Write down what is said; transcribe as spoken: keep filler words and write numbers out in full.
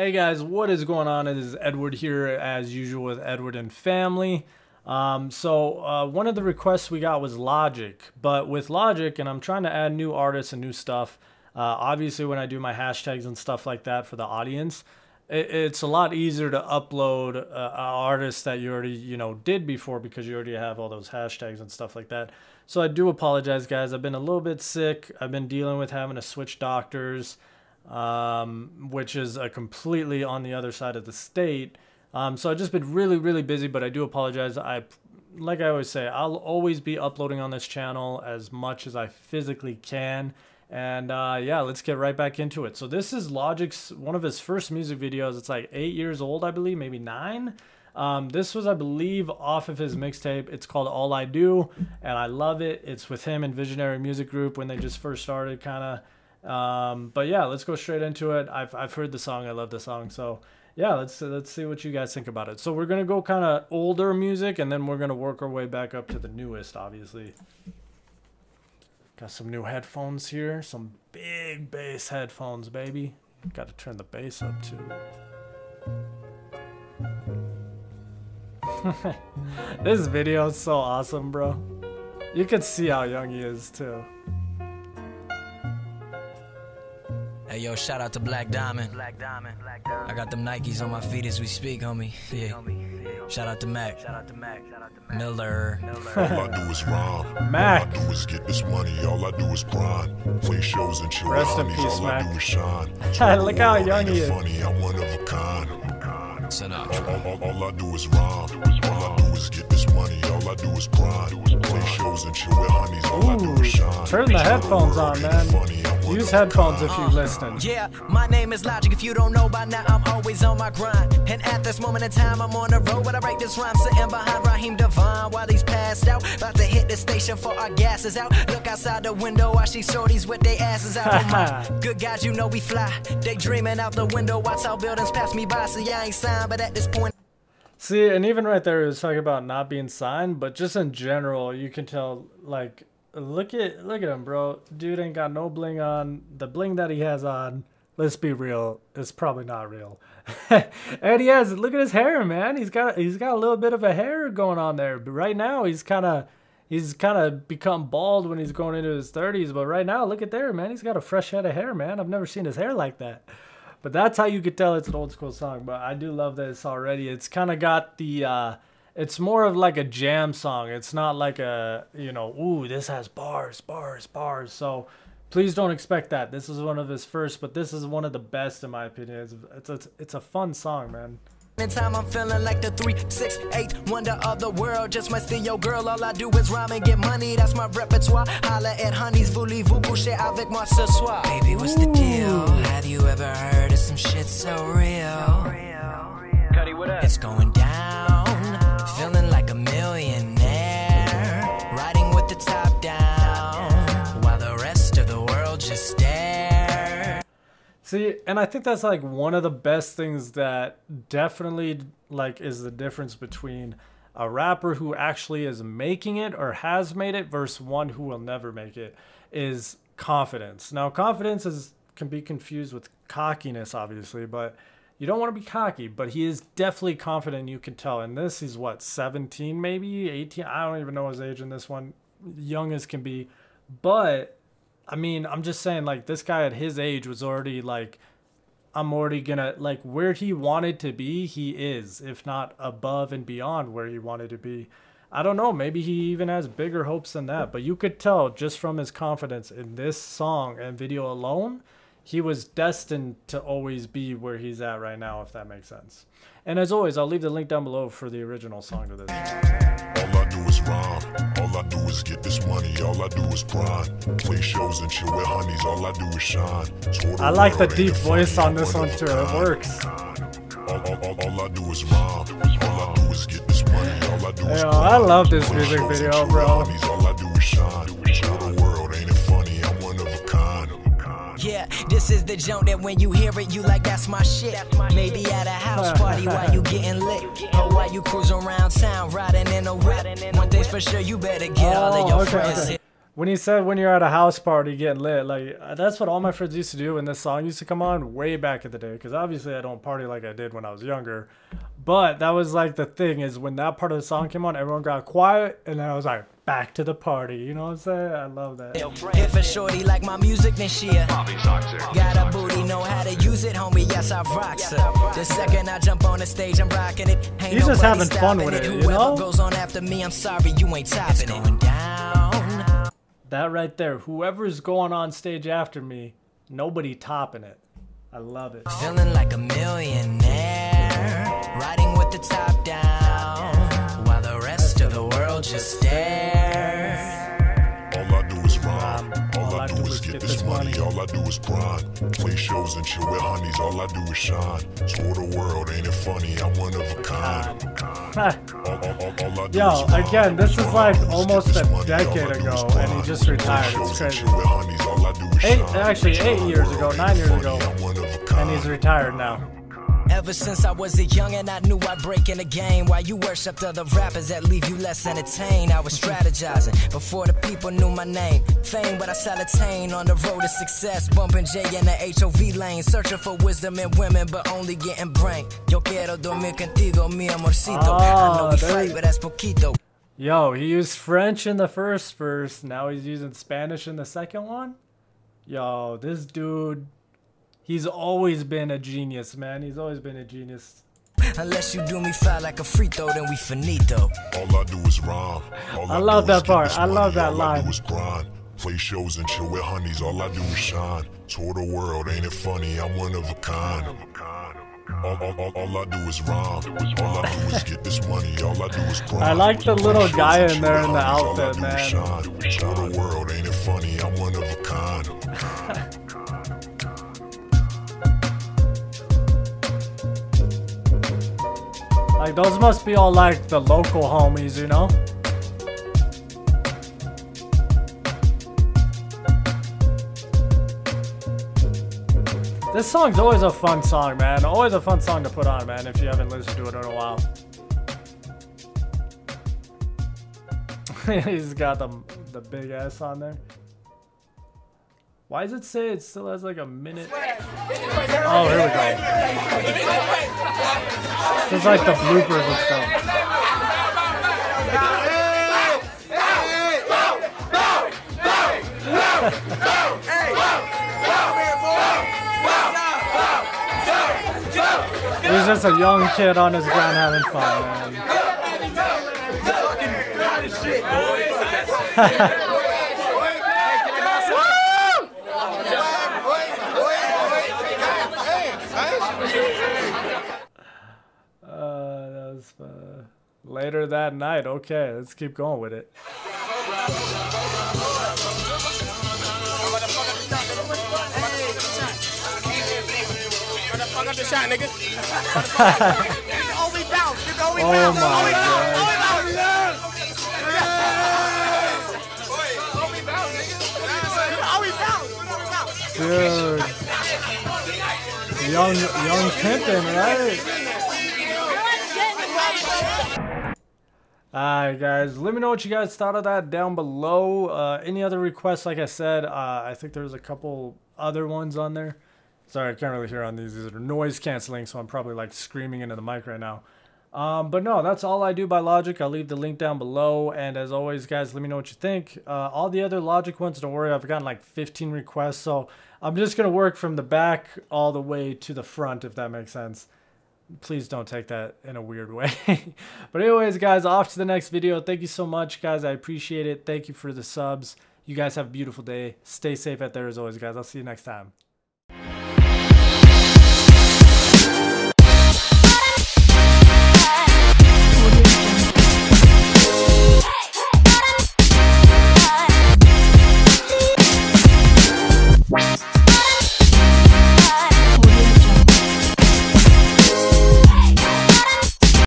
Hey guys, what is going on? It is Edward here, as usual with Edward and Family. Um, so uh, one of the requests we got was Logic, but with Logic, and I'm trying to add new artists and new stuff. Uh, obviously, when I do my hashtags and stuff like that for the audience, it, it's a lot easier to upload uh, an artist that you already you know did before because you already have all those hashtags and stuff like that. So I do apologize, guys. I've been a little bit sick. I've been dealing with having to switch doctors, um, which is a completely on the other side of the state. Um, so I've just been really, really busy, but I do apologize. I, like I always say, I'll always be uploading on this channel as much as I physically can. And uh, yeah, let's get right back into it. So this is Logic's, one of his first music videos. It's like eight years old, I believe, maybe nine. Um, this was, I believe, off of his mixtape. It's called All I Do, and I love it. It's with him and Visionary Music Group when they just first started, kind of. Um, but yeah, let's go straight into it. I've I've heard the song. I love the song. So yeah, let's let's see what you guys think about it. So we're gonna go kind of older music, and then we're gonna work our way back up to the newest, obviously. Got some new headphones here. Some big bass headphones, baby. Got to turn the bass up too. This video is so awesome, bro. You can see how young he is too. Hey yo, shout out to Black Diamond. Black Diamond. I got them Nikes on my feet as we speak, homie. Yeah. Shout out to Mac. Shout out to Mac. Miller. All I do is rhyme. Mac. All I do is get this money. All I do is grind. Play shows and chill with Rest in homies. peace, All Mac. I do is shine. Look how young he is. Funny, I'm one of a kind. All, all, all, all I do is rhyme. All I do is get this money. All I do is grind. Play shows and chill with homies. All I do is shine. Turn the headphones on, man. Use headphones if you're listening. Yeah, my name is Logic. If you don't know by now, I'm always on my grind. And at this moment in time, I'm on the road. But I write this rhyme sitting behind Raheem Devon while he's passed out. About to hit the station for our gas is out. Look outside the window, I see shorties with their asses out. Oh my good guys, you know we fly. They dreaming out the window. Watch how buildings pass me by. See, I ain't signed, but at this point. See, and even right there, it was talking about not being signed, but just in general, you can tell, like, look at look at him, bro. Dude ain't got no bling on. The bling that he has on, let's be real, it's probably not real. And he has, look at his hair, man. He's got he's got a little bit of a hair going on there. But right now, he's kind of he's kind of become bald when he's going into his thirties. But right now, look at there, man. He's got a fresh head of hair, man. I've never seen his hair like that. But that's how you could tell it's an old school song. But I do love this already. It's kind of got the, uh, it's more of like a jam song. It's not like a, you know, ooh, this has bars, bars, bars. So please don't expect that. This is one of his first, but this is one of the best in my opinion. It's, it's, a, it's a fun song, man. In time I'm feeling like the three six eight wonder of the world. Just my stereo girl. All I do is rhyme and get money. That's my repertoire. Holla at honeys, voulez-vous coucher avec moi ce soir? Baby, what's the deal? Have you ever heard of some shit so real? Cuddy, what up? It's going down. Feeling like a millionaire. Riding with the top down while the rest of the world just stare. See, and I think that's like one of the best things that definitely like is the difference between a rapper who actually is making it or has made it versus one who will never make it is confidence. Now, confidence is can be confused with cockiness, obviously, but you don't want to be cocky, but he is definitely confident, you can tell. And this, he's what, seventeen maybe, eighteen? I don't even know his age in this one. Young as can be. But I mean, I'm just saying, like, this guy at his age was already, like, I'm already gonna, like, where he wanted to be, he is, if not above and beyond where he wanted to be. I don't know, maybe he even has bigger hopes than that, but you could tell just from his confidence in this song and video alone, he was destined to always be where he's at right now, if that makes sense. And as always, I'll leave the link down below for the original song to this. All I do is rhyme. All I do is get this money. All I do is grind. Play shows and chill with honeys. All I do is shine. I like the deep voice on this one too. It works. All, all, all, all I do is rhyme. All I do is get this money. All I do is Yo, grind. I love this Play music shows and video, chill with bro. honeys. All I do is shine. Show the world, ain't it funny? I'm one of a kind. Yeah, this is the joint that when you hear it, you like, that's my shit. Maybe at a house party while you getting lit, or while you cruise around town riding in a whip. One thing's for sure, you better get all of your okay, friends okay. hit. when he said when you're at a house party getting lit, like that's what all my friends used to do when this song used to come on way back in the day. Because obviously I don't party like I did when I was younger, but that was like the thing is when that part of the song came on, everyone got quiet, and then I was like, back to the party. You know what I'm saying? I love that. If a shorty like my music, then she a got a booty, know how to use it, homie. Yes, I rock her. The second I jump on the stage, I'm rocking it. Ain't He's just nobody having fun stopping with it, you Whoever know? goes on after me, I'm sorry, you ain't topping it. Going down. That right there. Whoever's going on stage after me, nobody topping it. I love it. Feeling like a millionaire, riding with the top down, while the rest of the world just stares. All I do is rhyme. All I do is get this money. All I do is grind. Play shows and chill with honeys. All I do is shine. Tour the world, ain't it funny? I'm one of a kind. All- all- all- all I do Yo, is rhyme. again, this is All I like do is get almost this a money. All I decade do is ago, grind. and he just retired. Play It's shows and crazy. chill with honeys. All I do is Eight, shine. actually, Tour eight the years world, ago, ain't nine it years funny? ago, I'm one of a and kind. he's retired now. Ever since I was a young and I knew I'd break in the game. While you worshipped other rappers that leave you less entertained, I was strategizing before the people knew my name. Fame, but I shall attain on the road to success. Bumping J in the H O V lane, searching for wisdom in women, but only getting brain. Yo quiero dormir contigo, mi amorcito. I know we there fight, you- but that's poquito. Yo, he used French in the first verse. Now he's using Spanish in the second one. Yo, this dude, he's always been a genius, man. He's always been a genius. Unless you do me foul like a free throw, then we finito. All I do is rhyme. All I love do is that get part. this I love money. that All I line. do is grind. Play shows and chill with honeys. All I do is shine. Tour the world, ain't it funny? I'm one of a kind. All, all, all, all I do is rhyme. All I do is get this money. All I do is grind. I like the little Play guy shows in and there chill in with the honeys. All I outfit, do man. is shine. Tour the world, ain't it funny? I'm one of a kind. Like, those must be all like the local homies, you know? This song's always a fun song, man. Always a fun song to put on, man, if you haven't listened to it in a while. He's got the, the big ass on there. Why does it say it still has like a minute? Oh, here we go. It's like the bloopers and stuff. He's just a young kid on his ground having fun, man. Uh, that was uh, later that night. Okay, let's keep going with it. Oh my god. Dude. Young, young pimpin', right? Alright guys, let me know what you guys thought of that down below. Uh, any other requests, like I said, uh, I think there's a couple other ones on there. Sorry, I can't really hear on these. These are noise canceling, so I'm probably like screaming into the mic right now. Um, but no, that's All I Do by Logic. I'll leave the link down below. And as always, guys, let me know what you think. Uh, all the other Logic ones, don't worry, I've gotten like fifteen requests. So I'm just going to work from the back all the way to the front, if that makes sense. Please don't take that in a weird way. But anyways, guys, off to the next video. Thank you so much, guys. I appreciate it. Thank you for the subs. You guys have a beautiful day. Stay safe out there as always, guys. I'll see you next time.